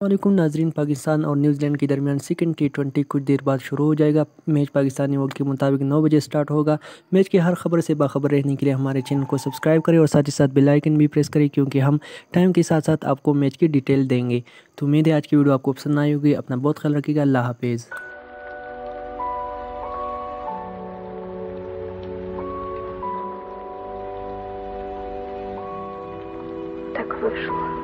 वालेकुम नाजरीन। पाकिस्तान और न्यूजीलैंड के दरमियान सेकंड T20 कुछ देर बाद शुरू हो जाएगा। मैच पाकिस्तानी वक्त के मुताबिक 9 बजे स्टार्ट होगा। मैच की हर खबर से बाखबर रहने के लिए हमारे चैनल को सब्सक्राइब करें और साथ ही साथ बेल आइकन भी प्रेस करें, क्योंकि हम टाइम के साथ साथ आपको मैच की डिटेल देंगे। तो उम्मीद है आज की वीडियो आपको पसंद आई होगी। अपना बहुत ख्याल रखिएगा। अल्लाह हाफिज़। Так вышло.